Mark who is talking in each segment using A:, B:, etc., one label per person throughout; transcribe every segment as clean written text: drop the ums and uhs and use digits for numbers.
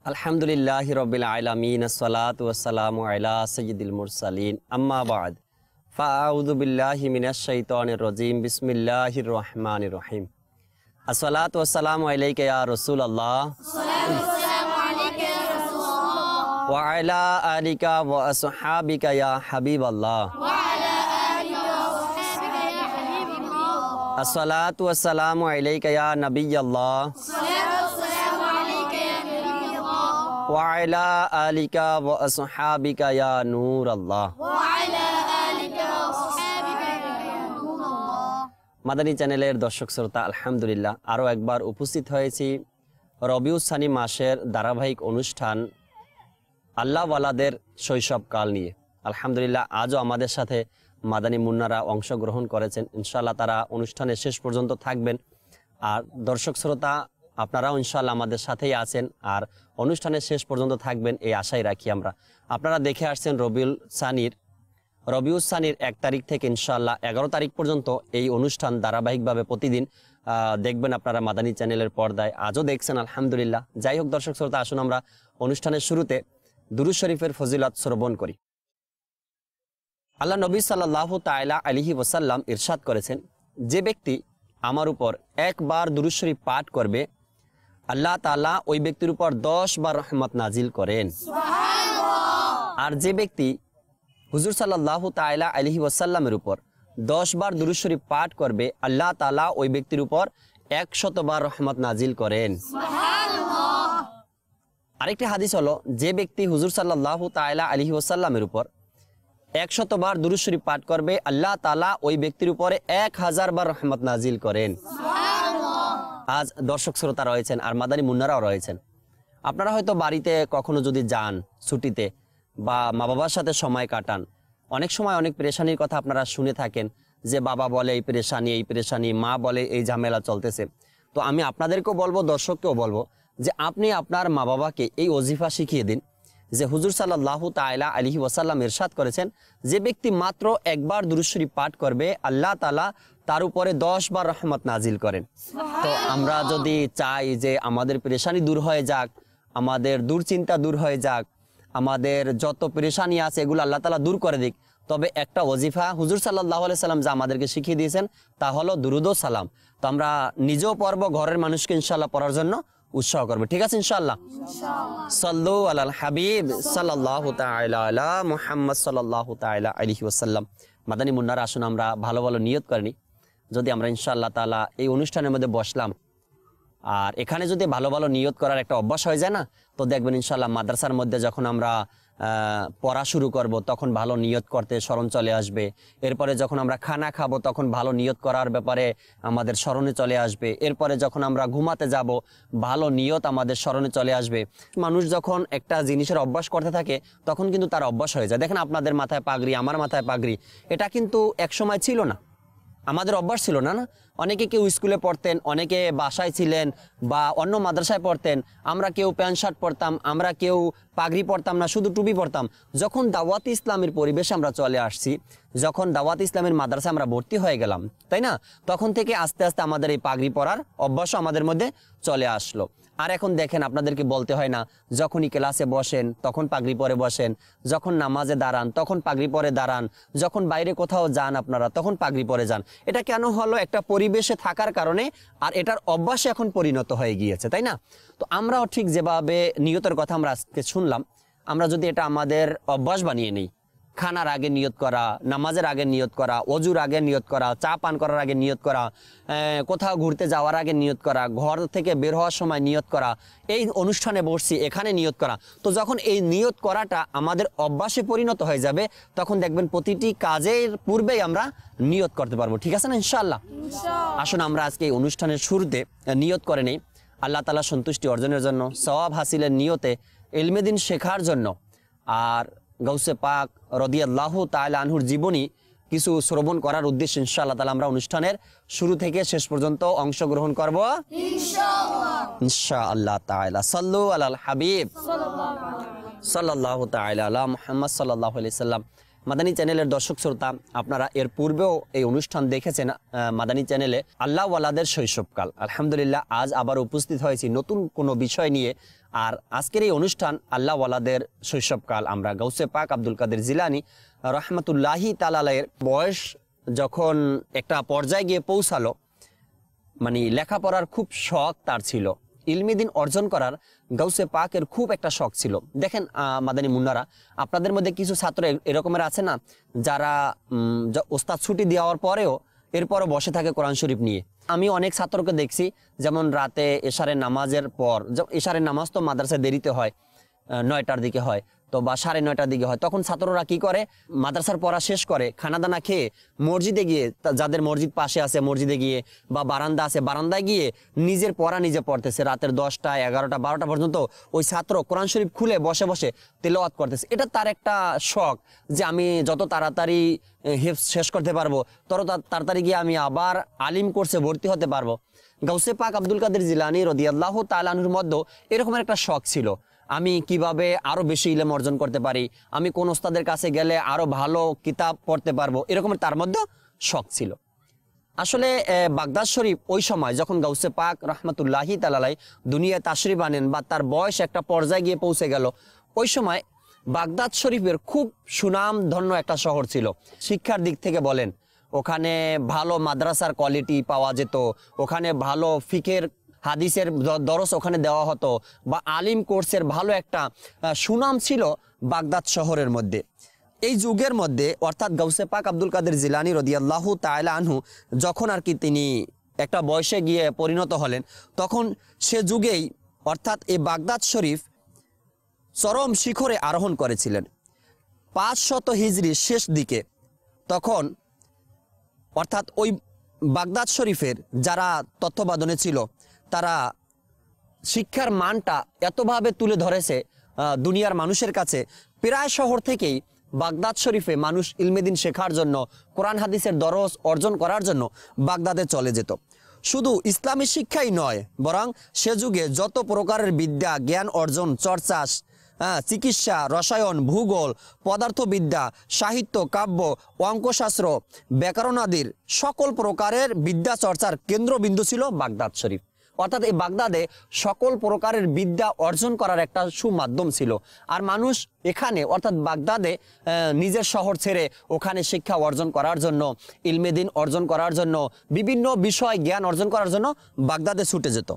A: আলহামদুলিল্লাহি রাব্বিল আলামিন আসসালাতু ওয়াসসালামু আলা সাইয়্যিদিল মুরসালিন আম্মা বা'দ ফাআউযু বিল্লাহি মিনাশ শাইতানির রাজীম বিসমিল্লাহির রহমানির রহিম আসসালাতু ওয়াসসালামু আলাইকা ইয়া রাসূলুল্লাহ ওয়া আলা আলিকা ওয়া আসহাবিকা ইয়া হাবিবাল্লাহ আসসালাতু ওয়াসসালামু আলাইকা ইয়া নাবিয়াল্লাহ ওয়া আলা আলিকা ওয়া আসহাবিকা ইয়া নূরাল্লাহ। মাদানী চ্যানেলের দর্শক শ্রোতা, আলহামদুলিল্লাহ আরও একবার উপস্থিত হয়েছি রবিউল সানি মাসের ধারাবাহিক অনুষ্ঠান আল্লাহওয়ালাদের শৈশবকাল নিয়ে। আলহামদুলিল্লাহ আজও আমাদের সাথে মাদানী মুন্নারা অংশগ্রহণ করেছেন। ইনশাআল্লাহ তারা অনুষ্ঠানের শেষ পর্যন্ত থাকবেন। আর দর্শক শ্রোতা, আপনারাও ইনশাআল্লাহ আমাদের সাথেই আছেন আর অনুষ্ঠানের শেষ পর্যন্ত থাকবেন এই আশাই রাখি আমরা। আপনারা দেখে আসছেন রবিউল সানির 1 তারিখ থেকে ইনশাআল্লাহ 11 তারিখ পর্যন্ত এই অনুষ্ঠান ধারাবাহিকভাবে প্রতিদিন দেখবেন আপনারা মাদানী চ্যানেলের পর্দায়। আজও দেখছেন আলহামদুলিল্লাহ। যাই হোক দর্শক শ্রোতা, আসুন আমরা অনুষ্ঠানের শুরুতে দুরূদ শরীফের ফজিলত শ্রবণ করি। আল্লাহ নবী সাল্লাল্লাহু তাআলা আলাইহি ওয়াসাল্লাম ইরশাদ করেছেন, যে ব্যক্তি আমার উপর একবার দুরূদ শরীফ পাঠ করবে আল্লাহ তাআলা ওই ব্যক্তির উপর 10 বার রহমত নাজিল করেন। আর যে ব্যক্তি হুজুর সাল্লাল্লাহু তাআলা আলাইহি ওয়াসাল্লামের উপর 10 বার দুরূদ শরীফ পাঠ করবে আল্লাহ তাআলা ওই ব্যক্তির উপর 100 বার রহমত নাজিল করেন। আরেকটি হাদিস হলো, যে ব্যক্তি হুজুর সাল্লাল্লাহু তাআলা আলাইহি ওয়াসাল্লামের উপর 100 বার দুরূদ শরীফ পাঠ করবে আল্লাহ তাআলা ওই ব্যক্তির উপরে 1000 বার রহমত নাজিল করেন। আজ দর্শক শ্রোতা রয়েছেন আর মাদানী মুন্নারাও রয়েছেন। আপনারা হয়তো বাড়িতে কখনো যদি যান ছুটিতে বা মা বাবার সাথে সময় কাটান, অনেক সময় অনেক পেরেশানির কথা আপনারা শুনে থাকেন যে বাবা বলে এই পেরেশানি, মা বলে এই ঝামেলা চলতেছে। তো আমি আপনাদেরকেও বলবো, দর্শককেও বলবো যে আপনি আপনার মা বাবাকে এই ওজিফা শিখিয়ে দিন যে হুজুর সাল্লাল্লাহু তাআলা আলাইহি ওয়াসাল্লাম ইরশাদ করেছেন, যে ব্যক্তি মাত্র একবার দুরূদ শরীফ পাঠ করবে আল্লাহ তাআলা তার উপরে 10 বার রহমত নাজিল করেন। তো আমরা যদি চাই যে আমাদের পেরেশানি দূর হয়ে যাক, আমাদের দুশ্চিন্তা দূর হয়ে যাক, আমাদের যত পেরেশানি আছে এগুলো আল্লাহ তাআলা দূর করে দিক, তবে একটা ওজিফা হুজুর সাল্লাল্লাহু আলাইহি সাল্লাম যা আমাদেরকে শিখিয়ে দিয়েছেন তা হলো দুরুদ ও সালাম। তো আমরা নিজেও পড়ব, ঘরের মানুষকে ইনশাআল্লাহ পড়ার জন্য উৎসাহ করবে। ঠিক আছে ইনশাআল্লাহ? সাল্লু আলাল হাবিব সাল্লাল্লাহু তাআলা আলা মুহাম্মদ সাল্লাল্লাহু তাআলা আলাইহি ওয়াসাল্লাম। মাদানী মুন্নারা, আসুন আমরা ভালো ভালো নিয়ত করে নিই। যদি আমরা ইনশাআল্লাহ তাআলা এই অনুষ্ঠানের মধ্যে বসলাম আর এখানে যদি ভালো ভালো নিয়ত করার একটা অভ্যাস হয়ে যায় না, তো দেখবেন ইনশাআল্লাহ মাদ্রাসার মধ্যে যখন আমরা পড়া শুরু করব তখন ভালো নিয়ত করতে স্মরণ চলে আসবে। এরপরে যখন আমরা খানা খাবো তখন ভালো নিয়ত করার ব্যাপারে আমাদের স্মরণে চলে আসবে। এরপরে যখন আমরা ঘুমাতে যাব ভালো নিয়ত আমাদের স্মরণে চলে আসবে। মানুষ যখন একটা জিনিসের অভ্যাস করতে থাকে তখন কিন্তু তার অভ্যাস হয়ে যায়। দেখেন আপনাদের মাথায় পাগড়ি, আমার মাথায় পাগড়ি, এটা কিন্তু এক সময় ছিল না, আমাদের অভ্যাস ছিল না। অনেকে কেউ স্কুলে পড়তেন, অনেকে বাসায় ছিলেন বা অন্য মাদ্রাসায় পড়তেন। আমরা কেউ প্যান্ট শার্ট পরতাম, আমরা কেউ পাগড়ি পরতাম না, শুধু টুপি পরতাম। যখন দাওয়াত ইসলামের পরিবেশে আমরা চলে আসছি, যখন দাওয়াত ইসলামের মাদ্রাসায় আমরা ভর্তি হয়ে গেলাম, তাই না, তখন থেকে আস্তে আস্তে আমাদের এই পাগড়ি পরার অভ্যাসও আমাদের মধ্যে চলে আসলো। আর এখন দেখেন, আপনাদেরকে বলতে হয় না, যখনই ক্লাসে বসেন তখন পাগড়ি পরে বসেন, যখন নামাজে দাঁড়ান তখন পাগড়ি পরে দাঁড়ান, যখন বাইরে কোথাও যান আপনারা তখন পাগড়ি পরে যান। এটা কেন হলো? একটা পরিবেশে থাকার কারণে, আর এটার অভ্যাসে এখন পরিণত হয়ে গিয়েছে, তাই না? তো আমরাও ঠিক যেভাবে নিয়তের কথা আমরা আজকে শুনলাম, আমরা যদি এটা আমাদের অভ্যাস বানিয়ে নিই, খানার আগে নিয়ত করা, নামাজের আগে নিয়ত করা, অজুর আগে নিয়ত করা, চা পান করার আগে নিয়ত করা, কোথাও ঘুরতে যাওয়ার আগে নিয়ত করা, ঘর থেকে বের হওয়ার সময় নিয়ত করা, এই অনুষ্ঠানে বসছি এখানে নিয়ত করা। তো যখন এই নিয়ত করাটা আমাদের অভ্যাসে পরিণত হয়ে যাবে, তখন দেখবেন প্রতিটি কাজের পূর্বেই আমরা নিয়ত করতে পারবো। ঠিক আছে না ইনশাআল্লাহ? আসুন আমরা আজকে এই অনুষ্ঠানের শুরুতে নিয়ত করে নেই আল্লাহ তাআলা সন্তুষ্টি অর্জনের জন্য, সওয়াব হাসিলের নিয়তে, ইলমে দ্বীন শেখার জন্য, আর গাউসে পাক রাদিয়াল্লাহু তাআলা আনহুর জীবনী কিছু শ্রবণ করার উদ্দেশ্যে ইনশাআল্লাহ তাআলা আমরা অনুষ্ঠানের শুরু থেকে শেষ পর্যন্ত অংশগ্রহণ করব ইনশাআল্লাহ তাআলা। সাল্লু আলাল হাবিব সাল্লাল্লাহু তাআলা আলা মুহাম্মদ সাল্লাল্লাহু আলাইহি সাল্লাম। মাদানী চ্যানেলের দর্শক শ্রোতা, আপনারা এর পূর্বেও এই অনুষ্ঠান দেখেছেন মাদানী চ্যানেলে, আল্লাহওয়ালাদের শৈশবকাল। আলহামদুলিল্লাহ আজ আবার উপস্থিত হয়েছি নতুন কোনো বিষয় নিয়ে আর আজকের এই অনুষ্ঠান আল্লাহ ওয়ালাদের শৈশবকাল। আমরা গাউসে পাক আব্দুল কাদের জিলানী রহমতুল্লাহি তাআলার বয়স যখন একটা পর্যায়ে গিয়ে পৌঁছালো, মানে লেখাপড়ার খুব শখ তার ছিল, ইলমি দিন অর্জন করার গাউসে পাকের খুব একটা শখ ছিল। দেখেন মাদানী মুন্নারা, আপনাদের মধ্যে কিছু ছাত্র এরকমের আছে না, যারা ওস্তাদ ছুটি দেওয়ার পরেও এরপরও বসে থাকে কোরআন শরীফ নিয়ে। আমি অনেক ছাত্রকে দেখছি, যেমন রাতে এশারের নামাজের পর, এশারের নামাজ তো মাদ্রাসায় দেরিতে হয়, 9টার দিকে হয়, তো বা 9:30টার দিকে হয়, তখন ছাত্ররা কি করে, মাদ্রাসার পড়া শেষ করে খানা দানা খেয়ে মসজিদে গিয়ে, যাদের মসজিদ পাশে আছে মসজিদে গিয়ে, বা বারান্দা আছে বারান্দায় গিয়ে নিজের পড়া নিজে পড়তেছে। রাতের 10টা 11টা 12টা পর্যন্ত ওই ছাত্র কোরআন শরীফ খুলে বসে বসে তেলাওয়াত করতেছে। এটা তার একটা শখ যে আমি যত তাড়াতাড়ি হিফজ শেষ করতে পারবো, তত তাড়াতাড়ি গিয়ে আমি আবার আলিম কোর্সে ভর্তি হতে পারবো। গাউসে পাক আব্দুল কাদের জিলানী রাদিয়াল্লাহু তাআলা আনহুর মধ্যে এরকমের একটা শখ ছিল, আমি কিভাবে আরো বেশি ইলম অর্জন করতে পারি, আমি কোন ওস্তাদের কাছে গেলে আরো ভালো কিতাব পড়তে পারবো, এরকমের তার মধ্যে শখ ছিল। আসলে বাগদাদ শরীফ ওই সময় যখন গাউসে পাক রহমতুল্লাহি তাআলা দুনিয়ায় তাশরিফ আনেন, বা তার বয়স একটা পর্যায়ে গিয়ে পৌঁছে গেল, ওই সময় বাগদাদ শরীফের খুব সুনাম ধন্য একটা শহর ছিল। শিক্ষার দিক থেকে বলেন, ওখানে ভালো মাদ্রাসার কোয়ালিটি পাওয়া যেত, ওখানে ভালো ফিকের হাদিসের দরস ওখানে দেওয়া হতো, বা আলিম কোর্সের ভালো একটা সুনাম ছিল বাগদাদ শহরের মধ্যে। এই যুগের মধ্যে অর্থাৎ গাউসে পাক আব্দুল কাদের জিলানী রাদিয়াল্লাহু তাআলা আনহু যখন আর কি তিনি একটা বয়সে গিয়ে পরিণত হলেন, তখন সে যুগেই অর্থাৎ এই বাগদাদ শরীফ চরম শিখরে আরোহণ করেছিলেন 500 হিজরি শেষ দিকে। তখন অর্থাৎ ওই বাগদাদ শরীফের যারা তত্ত্বাবধানে ছিল, তারা শিক্ষার মানটা এতভাবে তুলে ধরেছে দুনিয়ার মানুষের কাছে, প্রায় শহর থেকেই বাগদাদ শরীফে মানুষ ইলমেদিন শেখার জন্য, কোরআন হাদিসের দরস অর্জন করার জন্য বাগদাদে চলে যেত। শুধু ইসলামী শিক্ষাই নয়, বরং সে যুগে যত প্রকারের বিদ্যা, জ্ঞান অর্জন, চর্চা, চিকিৎসা, রসায়ন, ভূগোল, পদার্থবিদ্যা, সাহিত্য, কাব্য, অঙ্কশাস্ত্র, ব্যাকরণ আদির সকল প্রকারের বিদ্যা চর্চার কেন্দ্রবিন্দু ছিল বাগদাদ শরীফ। অর্থাৎ এই বাগদাদে সকল প্রকারের বিদ্যা অর্জন করার একটা সুমাধ্যম ছিল। আর মানুষ এখানে অর্থাৎ বাগদাদে নিজের শহর ছেড়ে ওখানে শিক্ষা অর্জন করার জন্য, ইলমে দিন অর্জন করার জন্য, বিভিন্ন বিষয় জ্ঞান অর্জন করার জন্য বাগদাদে ছুটে যেত।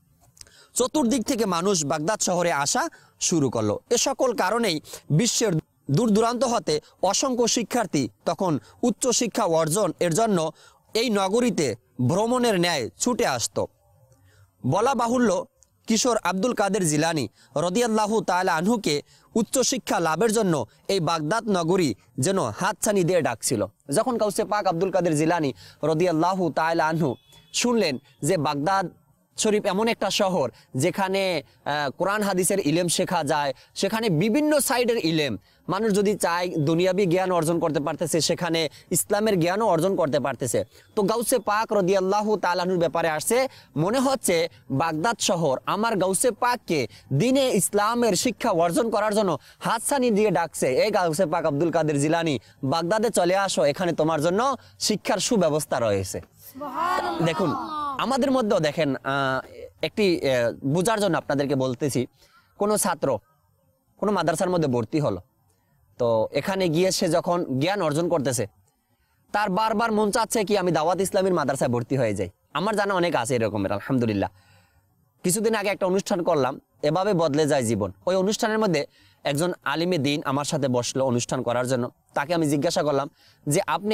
A: চতুর্দিক থেকে মানুষ বাগদাদ শহরে আসা শুরু করলো। এ সকল কারণেই বিশ্বের দূর দূরান্ত হতে অসংখ্য শিক্ষার্থী তখন উচ্চ শিক্ষা অর্জন এর জন্য এই নগরীতে ভ্রমণের ন্যায় ছুটে আসতো। বলা বাহুল্য, কিশোর আব্দুল কাদের জিলানী রাদিয়াল্লাহু তাআলা আনহুকে উচ্চশিক্ষা লাভের জন্য এই বাগদাদ নগরী যেন হাতছানি দিয়ে ডাকছিল। যখন গাউসে পাক আব্দুল কাদের জিলানী রাদিয়াল্লাহু তাআলা আনহু শুনলেন যে বাগদাদ শরীফ এমন একটা শহর যেখানে কোরআন হাদিসের ইলম শেখা যায়, সেখানে বিভিন্ন সাইডের ইলম, মানুষ যদি চায় দুনিয়াবি জ্ঞান অর্জন করতে পারতেছে, সেখানে ইসলামের জ্ঞানও অর্জন করতে পারতেছে। তো গাউসে পাক রাদিয়াল্লাহু তাআলা আনহুর ব্যাপারে আসছে, মনে হচ্ছে বাগদাদ শহর আমার গাউসে পাককে দিনে ইসলামের শিক্ষা অর্জন করার জন্য হাতছানি দিয়ে ডাকছে, এই গাউসে পাক আব্দুল কাদের জিলানী বাগদাদে চলে আসো, এখানে তোমার জন্য শিক্ষার সুব্যবস্থা রয়েছে। দেখুন আমাদের মধ্যেও দেখেন, একটি বোঝার জন্য আপনাদেরকে বলতেছি, কোনো ছাত্র কোনো মাদ্রাসার মধ্যে ভর্তি হলো, তো এখানে গিয়ে সে যখন জ্ঞান অর্জন করতেছে, তার বারবার মন চাচ্ছে কি আমি দাওয়াত ইসলামীর মাদ্রাসায় ভর্তি হয়ে যাই। আমার জানা অনেক আছে এরকমের, আলহামদুলিল্লাহ। কিছুদিন আগে একটা অনুষ্ঠান করলাম, এভাবে বদলে যায় জীবন। ওই অনুষ্ঠানের মধ্যে একজন আলিমে দ্বীন আমার সাথে বসলো অনুষ্ঠান করার জন্য। তাকে আমি জিজ্ঞাসা করলাম যে আপনি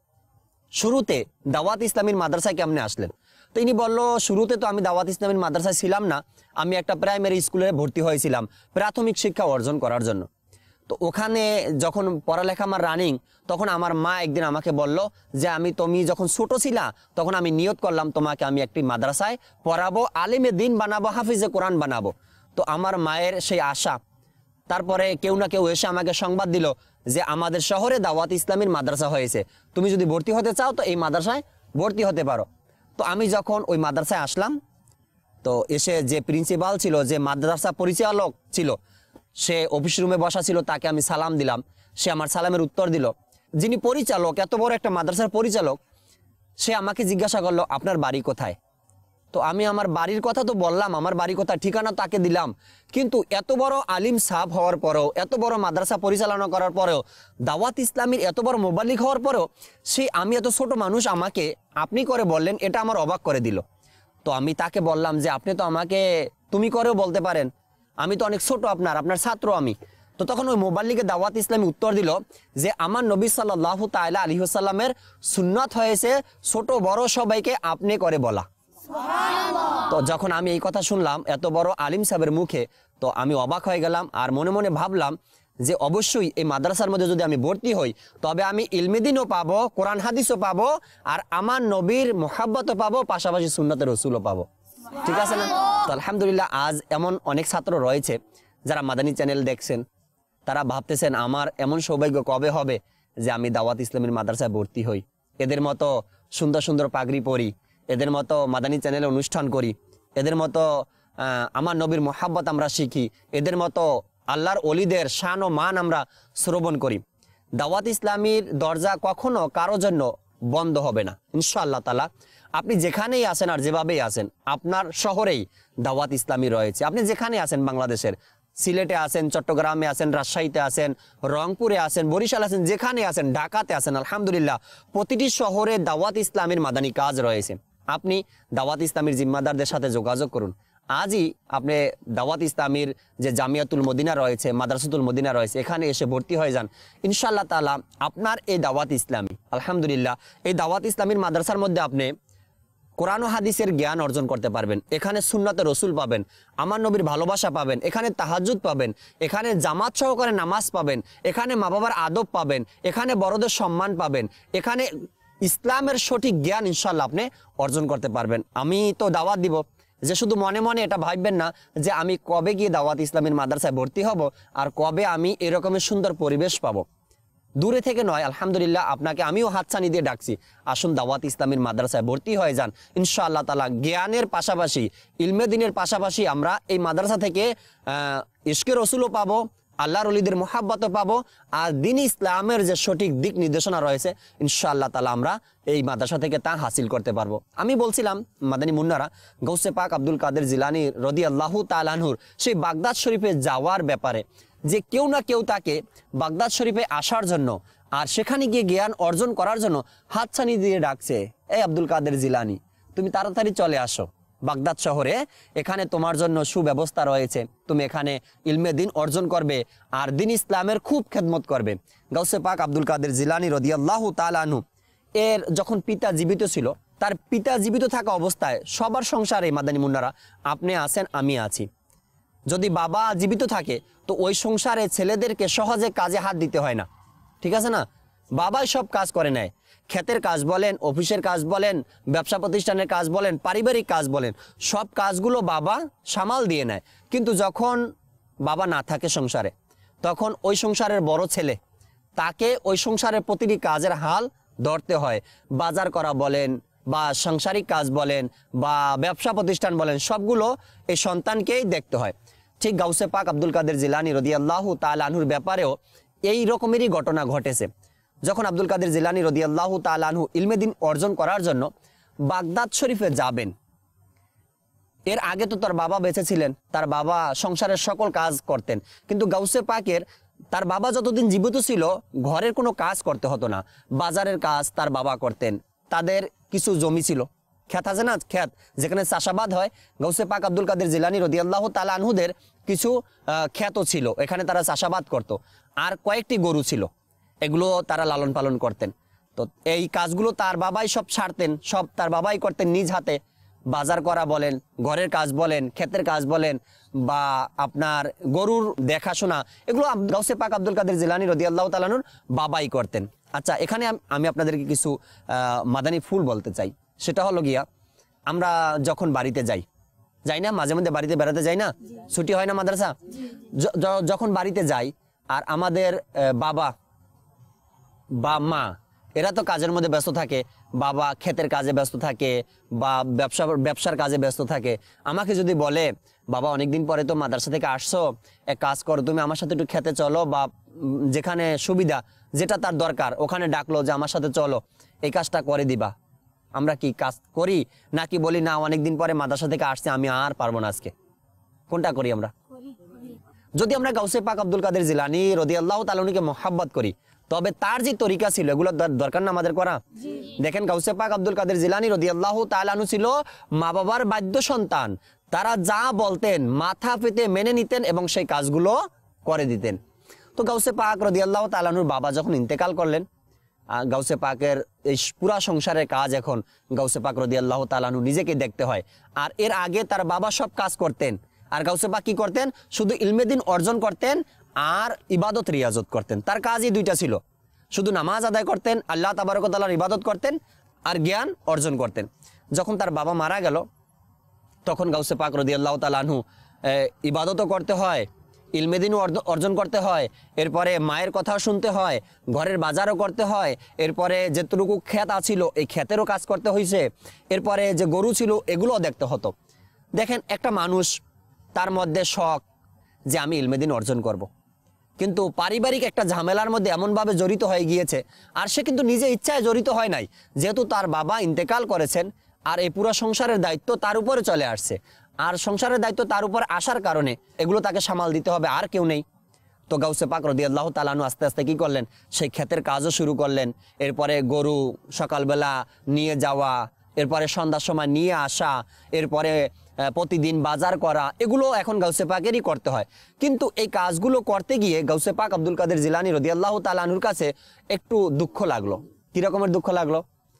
A: শুরুতে দাওয়াত ইসলামীর মাদ্রাসায় কেমনে আসলেন? তো ইনি বললো, শুরুতে তো আমি দাওয়াত ইসলামীর মাদ্রাসায় ছিলাম না, আমি একটা প্রাইমারি স্কুলে ভর্তি হয়েছিলাম প্রাথমিক শিক্ষা অর্জন করার জন্য। তো ওখানে যখন পড়ালেখা আমার রানিং, তখন আমার মা একদিন আমাকে বলল যে তুমি যখন ছোট ছিলা তখন আমি নিয়ত করলাম তোমাকে আমি একটি মাদ্রাসায় পড়াবো, আলিমে দ্বীন বানাবো, হাফিজে কোরআন বানাবো। তো আমার মায়ের সেই আশা, তারপরে কেউ না কেউ এসে আমাকে সংবাদ দিল যে আমাদের শহরে দাওয়াত ইসলামীর মাদ্রাসা হয়েছে, তুমি যদি ভর্তি হতে চাও তো এই মাদ্রাসায় ভর্তি হতে পারো। তো আমি যখন ওই মাদ্রাসায় আসলাম, তো এসে যে প্রিন্সিপাল ছিল, যে মাদ্রাসা পরিচালক ছিল, সে অফিস রুমে বসা ছিল, তাকে আমি সালাম দিলাম, সে আমার সালামের উত্তর দিল। যিনি পরিচালক, এত বড় একটা মাদ্রাসার পরিচালক, সে আমাকে জিজ্ঞাসা করলো আপনার বাড়ি কোথায়? তো আমি আমার বাড়ির কথা তো বললাম, আমার বাড়ির কথা ঠিকানা তাকে দিলাম, কিন্তু এত বড় আলিম সাহেব হওয়ার পরেও, এত বড় মাদ্রাসা পরিচালনা করার পরেও, দাওয়াত ইসলামীর এত বড় মোবাল্লিগ হওয়ার পরেও আমি এত ছোট মানুষ, আমাকে আপনি করে বললেন, এটা আমার অবাক করে দিল। তো আমি তাকে বললাম যে আপনি তো আমাকে তুমি করেও বলতে পারেন, আমি তো অনেক ছোট, আপনার ছাত্র আমি। তো তখন ওই মোবাল্লিগে দাওয়াত ইসলামী উত্তর দিল যে আমার নবী সাল্লাল্লাহু তাআলা আলাইহি ওয়াসাল্লামের সুন্নাত হয়েছে ছোট বড় সবাইকে আপনি করে বলা। তো যখন আমি এই কথা শুনলাম এত বড় আলিম সাহেবের মুখে, তো আমি অবাক হয়ে গেলাম। আর মনে মনে ভাবলাম যে অবশ্যই এই মাদ্রাসার মধ্যে যদি আমি ভর্তি হই, তবে আমি ইলমে দ্বীনও পাবো, কোরআন হাদিসও পাবো, আর আমার নবীর মুহাব্বতও পাবো, পাশাপাশি সুন্নাতের রসুলও পাবো। ঠিক আছে না? তো আলহামদুলিল্লাহ, আজ এমন অনেক ছাত্র রয়েছে যারা মাদানী চ্যানেল দেখছেন, তারা ভাবতেছেন আমার এমন সৌভাগ্য কবে হবে যে আমি দাওয়াত ইসলামের মাদ্রাসায় ভর্তি হই, এদের মতো সুন্দর সুন্দর পাগড়ি পরি, এদের মতো মাদানী চ্যানেলে অনুষ্ঠান করি, এদের মতো আমার নবীর মুহাব্বত আমরা শিখি, এদের মতো আল্লাহর ওলিদের শান ও মান আমরা শ্রবণ করি। দাওয়াত ইসলামীর দরজা কখনো কারো জন্য বন্ধ হবে না ইনশাআল্লাহ তাআলা। আপনি যেখানেই আছেন আর যেভাবেই আছেন, আপনার শহরেই দাওয়াত ইসলামী রয়েছে। আপনি যেখানে আছেন, বাংলাদেশের সিলেটে আছেন, চট্টগ্রামে আছেন, রাজশাহীতে আছেন, রংপুরে আছেন, বরিশাল আছেন, যেখানে আছেন, ঢাকাতে আছেন, আলহামদুলিল্লাহ প্রতিটি শহরে দাওয়াত ইসলামীর মাদানী কাজ রয়েছে। আপনি দাওয়াত ইসলামীর জিম্মাদারদের সাথে যোগাযোগ করুন। আজই আপনি দাওয়াত ইসলামীর যে জামিয়াতুল মদিনা রয়েছে, মাদ্রাসাতুল মদিনা রয়েছে, এখানে এসে ভর্তি হয়ে যান। ইনশাআল্লাহ তাআলা আপনার এই দাওয়াত ইসলামী, আলহামদুলিল্লাহ এই দাওয়াত ইসলামীর মাদ্রাসার মধ্যে আপনি কোরআন ও হাদিসের জ্ঞান অর্জন করতে পারবেন। এখানে সুন্নাতে রসুল পাবেন, আমার নবীর ভালোবাসা পাবেন, এখানে তাহাজ্জুদ পাবেন, এখানে জামাত সহকারে নামাজ পাবেন, এখানে মা বাবার আদব পাবেন, এখানে বড়দের সম্মান পাবেন, এখানে ইসলামের সঠিক জ্ঞান ইনশাআল্লাহ আপনি অর্জন করতে পারবেন। আমি তো দাওয়াত দিব যে শুধু মনে মনে এটা ভাববেন না যে আমি কবে গিয়ে দাওয়াত ইসলামের মাদ্রাসায় ভর্তি হব আর কবে আমি এরকমের সুন্দর পরিবেশ পাবো। দূরে থেকে নয়, আলহামদুলিল্লাহ আপনাকে আমিও হাতছানি দিয়ে ডাকছি, আসুন দাওয়াত ইসলামের মাদ্রাসায় ভর্তি হয়ে যান। ইনশাআল্লাহ তাআলা জ্ঞানের পাশাপাশি, ইলমে দ্বীনের পাশাপাশি আমরা এই মাদ্রাসা থেকে ইশকে রসুলও পাবো, আল্লাহর ওলিদের মুহাব্বতও পাবো, আর দ্বীন ইসলামের যে সঠিক দিক নির্দেশনা রয়েছে ইনশাআল্লাহ তাআলা আমরা এই মাদ্রাসা থেকে তা হাসিল করতে পারবো। আমি বলছিলাম মাদানী মুন্নারা গৌসে পাক আব্দুল কাদের জিলানী রাদিয়াল্লাহু তাআলা আনহুর সেই বাগদাদ শরীফে যাওয়ার ব্যাপারে, যে কেউ না কেউ তাকে বাগদাদ শরীফে আসার জন্য আর সেখানে গিয়ে জ্ঞান অর্জন করার জন্য হাতছানি দিয়ে ডাকছে, এই আব্দুল কাদের জিলানী তুমি তাড়াতাড়ি চলে আসো বাগদাদ শহরে, এখানে তোমার জন্য সুব্যবস্থা রয়েছে, তুমি এখানে ইলমে দ্বীন অর্জন করবে আর দ্বীন ইসলামের খুব খেদমত করবে। গাউসে পাক আব্দুল কাদের জিলানী রাদিয়াল্লাহু তাআলা আনহু এর যখন পিতা জীবিত ছিল, তার পিতা জীবিত থাকা অবস্থায় সবার সংসারে মাদানী মুন্নারা আপনি আছেন, আমি আছি, যদি বাবা জীবিত থাকে তো ওই সংসারে ছেলেদেরকে সহজে কাজে হাত দিতে হয় না। ঠিক আছে না? বাবাই সব কাজ করে নেয়, ক্ষেতের কাজ বলেন, অফিসের কাজ বলেন, ব্যবসা প্রতিষ্ঠানের কাজ বলেন, পারিবারিক কাজ বলেন, সব কাজগুলো বাবা সামাল দিয়ে নেয়। কিন্তু যখন বাবা না থাকে সংসারে, তখন ওই সংসারের বড় ছেলে, তাকে ওই সংসারের প্রতিটি কাজের হাল ধরতে হয়। বাজার করা বলেন বা সাংসারিক কাজ বলেন বা ব্যবসা প্রতিষ্ঠান বলেন, সবগুলো এই সন্তানকেই দেখতে হয়। ঠিক গাউসে পাক আব্দুল কাদের জিলানী রাদিয়াল্লাহু তাআলা আনহুর ব্যাপারেও এই রকমেরই ঘটনা ঘটেছে। যখন আব্দুল কাদের জিলানী রাদিয়াল্লাহু তাআলা আনহু ইলমে দ্বীন অর্জন করার জন্য বাগদাদ শরীফে যাবেন, এর আগে তো তার বাবা বেঁচে ছিলেন, তার বাবা সংসারের সকল কাজ করতেন, কিন্তু গাউসে পাকের তার বাবা যতদিন জীবিত ছিল ঘরের কোনো কাজ করতে হতো না, বাজারের কাজ তার বাবা করতেন। তাদের কিছু জমি ছিল, ক্ষেত আছে না, ক্ষেত যেখানে চাষাবাদ হয়, গাউসে পাক আব্দুল কাদের জিলানী রাদিয়াল্লাহু তাআলা আনহুদের কিছু ক্ষেতও ছিল, এখানে তারা চাষাবাদ করত। আর কয়েকটি গরু ছিল, এগুলো তারা লালন পালন করতেন। তো এই কাজগুলো তার বাবাই সব ছাড়তেন, সব তার বাবাই করতেন নিজ হাতে। বাজার করা বলেন, ঘরের কাজ বলেন, ক্ষেতের কাজ বলেন বা আপনার গরুর দেখাশোনা, এগুলো গাউসে পাক আব্দুল কাদের জিলানী রাদিয়াল্লাহু তাআলা আনহুর বাবাই করতেন। আচ্ছা, এখানে আমি আপনাদেরকে কিছু মাদানী ফুল বলতে চাই। সেটা হলো গিয়া, আমরা যখন বাড়িতে যাই না, মাঝে মধ্যে বাড়িতে বেড়াতে যাই না, ছুটি হয় না মাদ্রাসা, যখন বাড়িতে যাই আর আমাদের বাবা বা মা এরা তো কাজের মধ্যে ব্যস্ত থাকে, বাবা ক্ষেতের কাজে ব্যস্ত থাকে বা ব্যবসার কাজে ব্যস্ত থাকে। আমাকে যদি বলে, বাবা অনেকদিন পরে তো মাদ্রাসা থেকে আসছো, এক কাজ করো তুমি আমার সাথে একটু খেতে চলো, বা যেখানে সুবিধা যেটা তার দরকার ওখানে ডাকলো যে আমার সাথে চলো, এই কাজটা করে দিবা। আমরা কি কাজ করি নাকি বলি না অনেকদিন পরে মাদ্রাসা থেকে আসছে আমি আর পারবো না আজকে? কোনটা করি আমরা? যদি আমরা গাউসে পাক আব্দুল কাদের জিলানী রাদিয়াল্লাহু তাআলা আনহুকে মহব্বত করি, তবে তার যে তরিকা ছিল এগুলো দরকার না আমাদের করা? দেখেন গাউসে পাক আব্দুল কাদের জিলানী রাদিয়াল্লাহু তাআলা আনহু ছিল মা বাবার বাধ্য সন্তান। তারা যা বলতেন মাথা পেতে মেনে নিতেন এবং সেই কাজগুলো করে দিতেন। তো গাউসে পাক রাদিয়াল্লাহু তাআলা আনহুর বাবা যখন ইন্তেকাল করলেন, গাউসে পাকের এই পুরা সংসারের কাজ এখন গাউসে পাক রাদিয়াল্লাহু তাআলা আনহু নিজেকে দেখতে হয়। আর এর আগে তার বাবা সব কাজ করতেন, আর গাউসে পাক কি করতেন? শুধু ইলমে দ্বীন অর্জন করতেন আর ইবাদত রিয়াজত করতেন। তার কাজই দুইটা ছিল, শুধু নামাজ আদায় করতেন, আল্লাহ তাবারক ওয়া তাআলার ইবাদত করতেন আর জ্ঞান অর্জন করতেন। যখন তার বাবা মারা গেল তখন গাউসে পাক রাদিয়াল্লাহু তাআলা আনহু ইবাদতও করতে হয়, ইলমে দ্বীন অর্জন করতে হয়, এরপরে মায়ের কথাও শুনতে হয়, ঘরের বাজারও করতে হয়, এরপরে যেটুকু ক্ষেত আছিল এই ক্ষেতেরও কাজ করতে হয়েছে, এরপরে যে গরু ছিল এগুলোও দেখতে হতো। দেখেন একটা মানুষ তার মধ্যে শখ যে আমি ইলমে দ্বীন অর্জন করব, কিন্তু পারিবারিক একটা ঝামেলার মধ্যে এমনভাবে জড়িত হয়ে গিয়েছে, আর সে কিন্তু নিজে ইচ্ছায় জড়িত হয় নাই, যেহেতু তার বাবা ইন্তেকাল করেছেন আর এই পুরো সংসারের দায়িত্ব তার উপরে চলে আসছে, আর সংসারের দায়িত্ব তার উপর আসার কারণে এগুলো তাকে সামাল দিতে হবে, আর কেউ নেই। তো গাউসে পাক রাদিয়াল্লাহু তাআলা আনহু আস্তে আস্তে কি করলেন? সেই ক্ষেতের কাজও শুরু করলেন। এরপরে গরু সকালবেলা নিয়ে যাওয়া, এরপরে সন্ধ্যার সময় নিয়ে আসা, এরপরে প্রতিদিন বাজার করা, এগুলো এখন গাউসে পাকেরই করতে হয়। কিন্তু এই কাজগুলো করতে গিয়ে গাউসে পাক আব্দুল কাদের জিলানী রাদিয়াল্লাহু তাআলা আনহুর কাছে একটু দুঃখ লাগলো। কি রকমের দুঃখ লাগলো?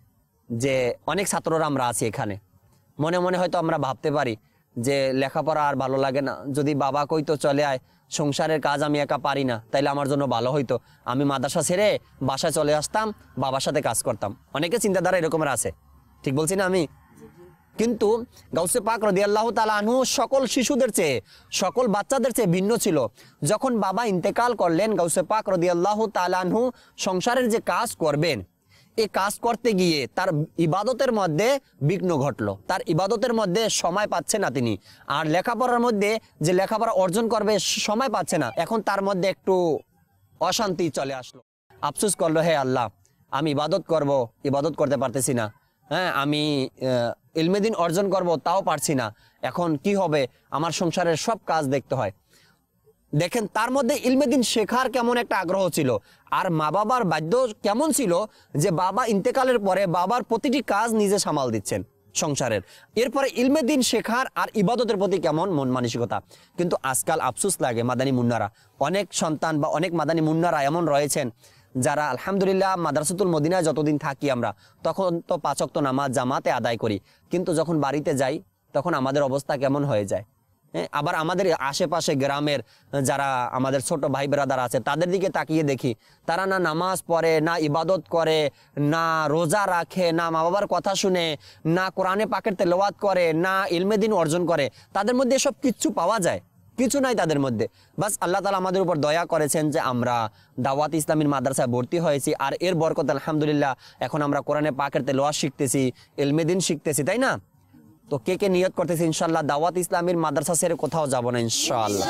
A: যে অনেক ছাত্ররা আমরা আছি এখানে, মনে মনে হয়তো আমরা ভাবতে পারি যে লেখাপড়া আর ভালো লাগে না, যদি বাবা কইতো চলে আয়, সংসারের কাজ আমি একা পারি না, তাইলে আমার জন্য ভালো হইতো, আমি মাদ্রাসা ছেড়ে বাসায় চলে আসতাম, বাবার সাথে কাজ করতাম। অনেকে চিন্তাধারা এরকমের আছে, ঠিক বলছি না আমি? কিন্তু গাউসে পাক রাদিয়াল্লাহু তাআলা আনহু সকল শিশুদের চেয়ে, সকল বাচ্চাদের চেয়ে ভিন্ন ছিল। যখন বাবা ইন্তেকাল করলেন, গাউসে পাক রাদিয়াল্লাহু তাআলা আনহু সংসারের যে কাজ করবেন এই কাজ করতে গিয়ে তার ইবাদতের মধ্যে বিঘ্ন ঘটলো, তার ইবাদতের মধ্যে সময় পাচ্ছে না তিনি, আর লেখাপড়ার মধ্যে যে লেখাপড়া অর্জন করবে সময় পাচ্ছে না। এখন তার মধ্যে একটু অশান্তি চলে আসলো, আফসোস করলো, হে আল্লাহ আমি ইবাদত করব, ইবাদত করতে পারতেছি না, হ্যাঁ আমি ইলমে দ্বীন অর্জন করব তাও পারছি না, এখন কি হবে? আমার সংসারের সব কাজ দেখতে হয়। দেখেন তার মধ্যে ইলমে দ্বীন শেখার কেমন একটা আগ্রহ ছিল, আর মা বাবার বাধ্য কেমন ছিল যে বাবা ইন্তেকালের পরে বাবার প্রতিটি কাজ নিজে সামাল দিচ্ছেন সংসারের, এরপরে ইলমে দ্বীন শেখার আর ইবাদতের প্রতি কেমন মন মানসিকতা। কিন্তু আজকাল আফসোস লাগে, মাদানী মুন্নারা, অনেক সন্তান বা অনেক মাদানী মুন্নারা এমন রয়েছেন যারা আলহামদুলিল্লাহ মাদ্রাসাতুল মদিনায় যতদিন থাকি আমরা তখন তো 5 ওয়াক্ত নামাজ জামাতে আদায় করি, কিন্তু যখন বাড়িতে যাই তখন আমাদের অবস্থা কেমন হয়ে যায়। আবার আমাদের আশেপাশে গ্রামের যারা আমাদের ছোট ভাই ব্রাদার আছে তাদের দিকে তাকিয়ে দেখি, তারা না নামাজ পড়ে, না ইবাদত করে, না রোজা রাখে, না মা বাবার কথা শুনে, না কোরআনে পাকের তেলাওয়াত করে, না ইলমে দ্বীন অর্জন করে। তাদের মধ্যে এসব কিচ্ছু পাওয়া যায়? কিছু নাই তাদের মধ্যে। বাস আল্লাহ তাআলা আমাদের উপর দয়া করেছেন যে আমরা দাওয়াত ইসলামীর মাদ্রাসায় ভর্তি হয়েছি, আর এর বরকত আলহামদুলিল্লাহ এখন আমরা কোরআনে পাকের তেলাওয়াত শিখতেছি, ইলমে দ্বীন শিখতেছি, তাই না? তো কে কে নিয়ত করতেছি ইনশাআল্লাহ দাওয়াত ইসলামীর মাদ্রাসা ছেড়ে কোথাও যাব না ইনশাআল্লাহ।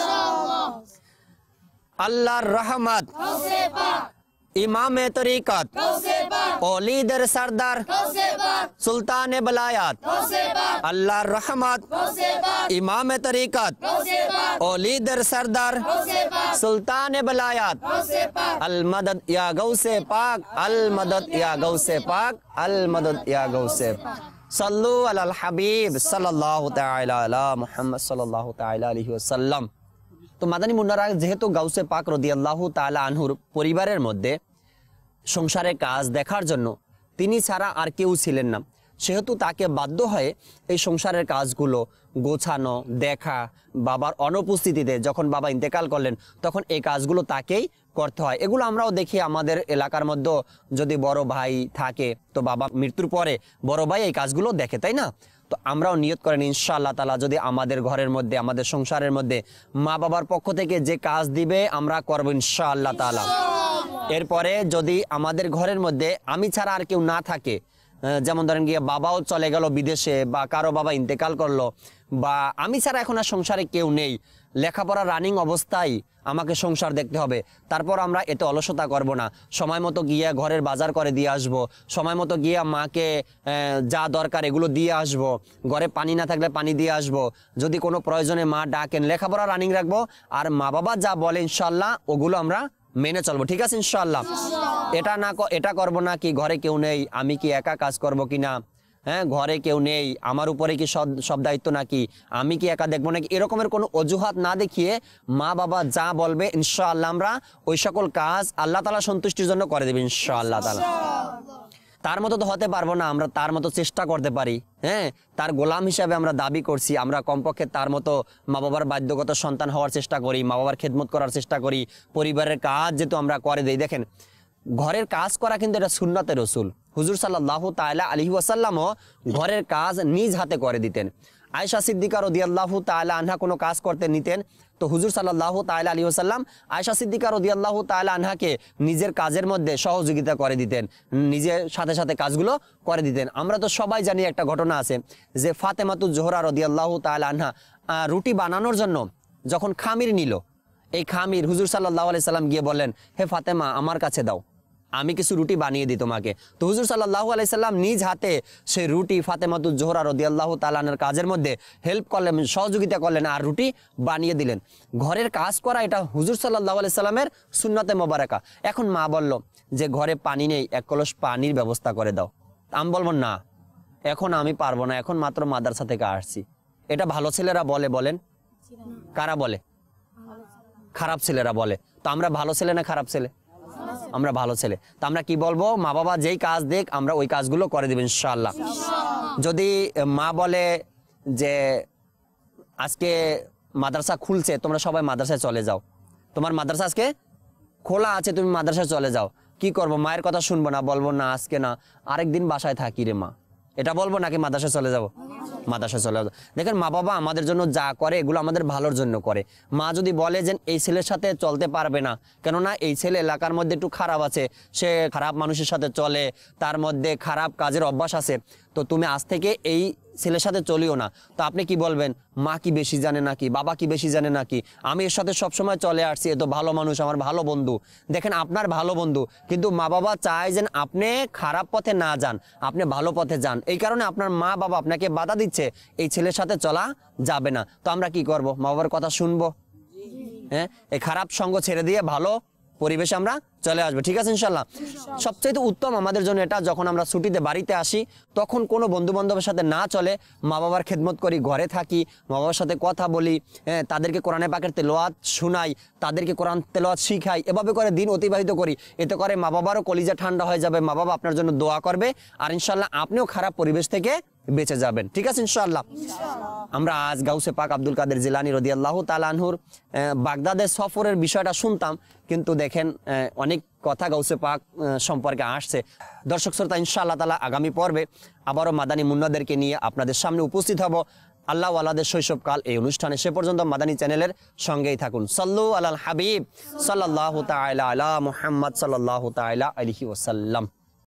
A: আল্লাহর রহমত, ইমামে তরিকত, ওলিদের সরদার, সুলতানে বলায়াত, আল্লাহর রহমত, ইমামে তরিকত, ওলিদের সরদার, সুলতানে বলায়াত, আল মদদ ইয়া গৌসে পাক, আল মদদ ইয়া গৌসে পাক, আল মদদ ইয়া গৌসে পাক। সাল্লু আলাল হাবিব সাল্লাল্লাহু তাআলা আলা মুহাম্মদ সাল্লাল্লাহু তাআলা আলাইহি ওয়াসাল্লাম। তো মাদানী মুন্নারা যেহেতু গাউসে পাক রাদিয়াল্লাহু তাআলা আনহুর পরিবারের মধ্যে সংসারের কাজ দেখার জন্য তিনি ছাড়া আর কেউ ছিলেন না, সেহেতু তাকে বাধ্য হয়ে এই সংসারের কাজগুলো গোছানো, দেখা, বাবার অনুপস্থিতিতে যখন বাবা ইন্তেকাল করলেন তখন এই কাজগুলো তাকেই করতে হয়। এগুলো আমরাও দেখি আমাদের এলাকার মধ্যে, যদি বড় ভাই থাকে তো বাবা মৃত্যুর পরে বড় ভাই এই কাজগুলো দেখে, তাই না? তো আমরাও নিয়ত করেন ইনশাআল্লাহ তাআলা যদি আমাদের ঘরের মধ্যে, আমাদের সংসারের মধ্যে মা বাবার পক্ষ থেকে যে কাজ দিবে আমরা করব ইনশাআল্লাহ তাআলা। এরপরে যদি আমাদের ঘরের মধ্যে আমি ছাড়া আর কেউ না থাকে, যেমন ধরেন গিয়ে বাবাও চলে গেল বিদেশে, বা কারো বাবা ইন্তেকাল করলো, বা আমি ছাড়া এখন আর সংসারে কেউ নেই, লেখাপড়া রানিং অবস্থায় আমাকে সংসার দেখতে হবে, তারপর আমরা এতে অলসতা করব না, সময় মতো গিয়ে ঘরের বাজার করে দিয়ে আসব, সময় মতো গিয়ে মাকে যা দরকার এগুলো দিয়ে আসব, ঘরে পানি না থাকলে পানি দিয়ে আসব, যদি কোনো প্রয়োজনে মা ডাকেন, লেখাপড়া রানিং রাখবো, আর মা বাবা যা বলে ইনশাল্লাহ ওগুলো আমরা মেনে চলবো, ঠিক আছে ইনশাল্লাহ। এটা করব না কি ঘরে কেউ নেই, আমি কি একা কাজ করব কিনা, হ্যাঁ ঘরে কেউ নেই, আমার উপরে কি সব দায়িত্ব নাকি, আমি কি একা দেখবো নাকি, এরকমের কোনো অজুহাত না দেখিয়ে মা বাবা যা বলবে ইনশাআল্লাহ আমরা ওই সকল কাজ আল্লাহ তাআলা সন্তুষ্টির জন্য করে দেবে ইনশাআল্লাহ তাআলা। তার মতো তো হতে পারবো না, আমরা তার মতো চেষ্টা করতে পারি, হ্যাঁ তার গোলাম হিসাবে আমরা দাবি করছি, আমরা কমপক্ষে তার মতো মা বাবার বাধ্যগত সন্তান হওয়ার চেষ্টা করি, মা বাবার খেদমত করার চেষ্টা করি, পরিবারের কাজ যেহেতু আমরা করে দেই। দেখেন ঘরের কাজ করা কিন্তু এটা সুন্নতে রসুল, হুজুর সাল্লাল্লাহু তাআলা আলাইহি ওয়াসাল্লামও ঘরের কাজ নিজ হাতে করে দিতেন। আয়েশা সিদ্দিকা রাদিয়াল্লাহু তাআলা আনহা কোনো কাজ করতে নিতেন তো হুজুর সাল্লাল্লাহু তাআলা আলাইহি ওয়াসাল্লাম আয়েশা সিদ্দিকা রাদিয়াল্লাহু তাআলা আনহাকে নিজের কাজের মধ্যে সহযোগিতা করে দিতেন, নিজের সাথে সাথে কাজগুলো করে দিতেন। আমরা তো সবাই জানি একটা ঘটনা আছে যে ফাতেমাতুজ জোহরা রাদিয়াল্লাহু তাআলা আনহা রুটি বানানোর জন্য যখন খামির নিল, এই খামির হুজুর সাল্লাল্লাহু আলাইহি সাল্লাম গিয়ে বললেন, হে ফাতেমা আমার কাছে দাও, আমি কিছু রুটি বানিয়ে দিই তোমাকে। তো হুজুর সাল্লাল্লাহু আলাইহি সাল্লাম নিজ হাতে সেই রুটি ফাতেমাতুজ জোহরা রাদিয়াল্লাহু তাআলা আনহার কাজের মধ্যে হেল্প করলেন, সহযোগিতা করলেন আর রুটি বানিয়ে দিলেন। ঘরের কাজ করা এটা হুজুর সাল্লাল্লাহু আলাইহি সাল্লামের সুন্নতে মোবারকা। এখন মা বলল যে ঘরে পানি নেই, এক কলস পানির ব্যবস্থা করে দাও। আমি বলবো না এখন আমি পারবো না, এখন মাত্র মাদ্রাসা থেকে আসছি। এটা ভালো ছেলেরা বলে, বলেন কারা বলে? খারাপ ছেলেরা বলে। তো আমরা ভালো ছেলে না খারাপ ছেলে? আমরা ভালো ছেলে। তো আমরা কি বলবো, মা বাবা যেই কাজ দেখ আমরা ওই কাজগুলো করে দেব ইনশাআল্লাহ। যদি মা বলে যে আজকে মাদ্রাসা খুলছে, তোমরা সবাই মাদ্রাসায় চলে যাও, তোমার মাদ্রাসা আজকে খোলা আছে, তুমি মাদ্রাসায় চলে যাও, কি করব? মায়ের কথা শুনবো না, বলবো না আজকে না, আরেকদিন বাসায় থাকি রে মা, এটা বলবো নাকি মাদ্রাসায় চলে যাব? মাদ্রাসায় চলে যাবো। দেখেন মা বাবা আমাদের জন্য যা করে এগুলো আমাদের ভালোর জন্য করে। মা যদি বলে যে এই ছেলের সাথে চলতে পারবে না, কেননা এই ছেলে এলাকার মধ্যে একটু খারাপ আছে, সে খারাপ মানুষের সাথে চলে, তার মধ্যে খারাপ কাজের অভ্যাস আছে, তো তুমি আজ থেকে এই ছেলের সাথে চলিও না। তো আপনি কি বলবেন, মা কি বেশি জানে নাকি, বাবা কি বেশি জানে নাকি, আমি এর সাথে সবসময় চলে আসছি, এ তো ভালো মানুষ, আমার ভালো বন্ধু। দেখেন আপনার ভালো বন্ধু, কিন্তু মা বাবা চায় যে আপনি খারাপ পথে না যান, আপনি ভালো পথে যান, এই কারণে আপনার মা বাবা আপনাকে বাধা দিচ্ছে এই ছেলের সাথে চলা যাবে না। তো আমরা কি করব? মা বাবার কথা শুনবো, হ্যাঁ এই খারাপ সঙ্গ ছেড়ে দিয়ে ভালো পরিবেশে আমরা চলে আসবো, ঠিক আছে ইনশাল্লাহ। সবচেয়ে উত্তম আমাদের জন্য এটা, যখন আমরা ছুটিতে বাড়িতে আসি তখন কোনো বন্ধু বান্ধবের সাথে না চলে মা বাবার খেদমত করি, ঘরে থাকি, মা বাবার সাথে কথা বলি, তাদেরকে কোরআনে পাকের তেলাওয়াত শোনাই, তাদেরকে কোরআন তেলাওয়াত শিখাই, এভাবে করে দিন অতিবাহিত করি। এতে করে মা বাবারও কলিজা ঠান্ডা হয়ে যাবে, মা বাবা আপনার জন্য দোয়া করবে, আর ইনশাল্লাহ আপনিও খারাপ পরিবেশ থেকে বেঁচে যাবেন, ঠিক আছে ইনশাআল্লাহ। আমরা আজ গাউসে পাক আব্দুল কাদের জিলানী রাদিয়াল্লাহু তাআলা আনহুর বাগদাদের সফরের বিষয়টা শুনতাম, কিন্তু দেখেন অনেক কথা গাউসে পাক সম্পর্কে আসছে। দর্শক শ্রোতা, ইনশাআল্লাহ তাআলা আগামী পর্বে আবারও মাদানী মুন্নাদেরকে নিয়ে আপনাদের সামনে উপস্থিত হব আল্লাহ ওয়ালাদের শৈশবকাল এই অনুষ্ঠানে। সে পর্যন্ত মাদানী চ্যানেলের সঙ্গেই থাকুন। সাল্লু আলাল হাবিব সাল্লাল্লাহু তাআলা আলা মুহাম্মদ সাল্লাল্লাহু তাআলা আলাইহি ওয়াসাল্লাম।